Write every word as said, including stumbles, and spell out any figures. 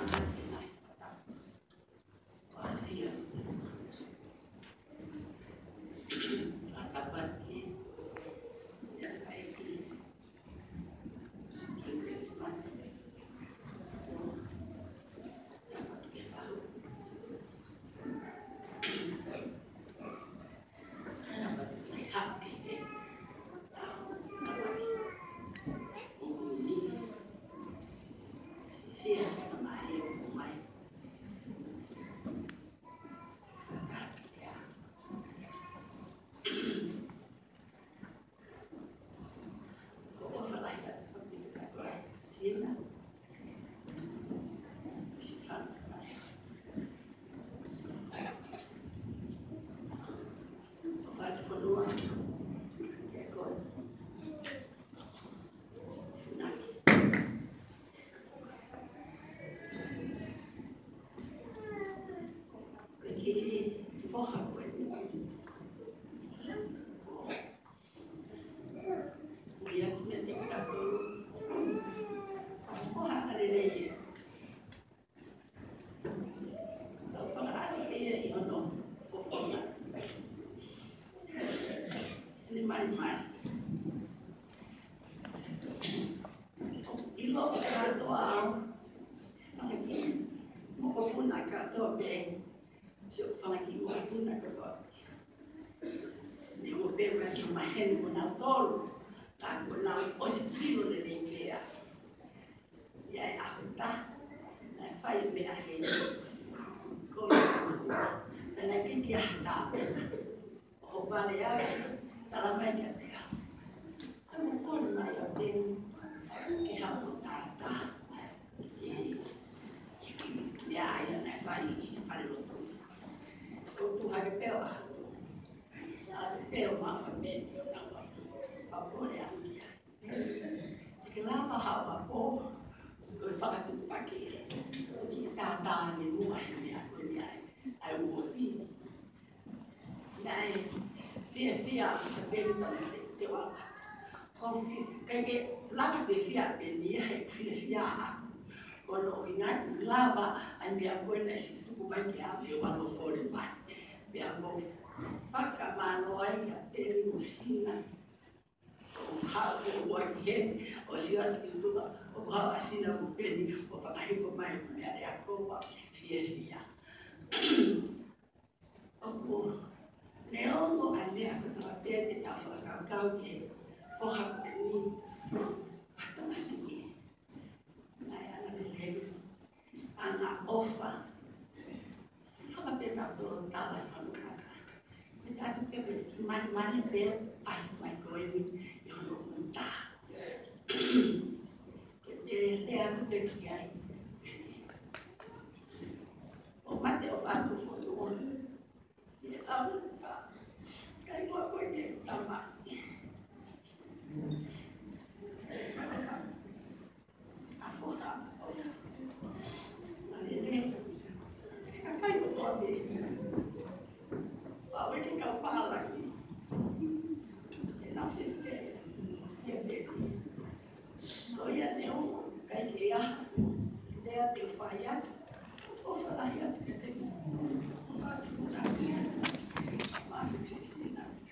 Lava Auntie Mapuolesega kubaki hapo wanofole pale. Biamo faka mano aika teni musina. Hapo wake osiwati kutuba oba asina kupeni ofaka hivyo mai ya yako fiesta. Opo neongo ane akutapete tafaka kauke foha kupeni hata masini. Ana ofa kama peta to tala fanukaka kita tu ke mari mari be pas mai koini yono unta ke te atu te kiai o mate o fatu foto ye abu fa kai ko ko ke tama afora Falha,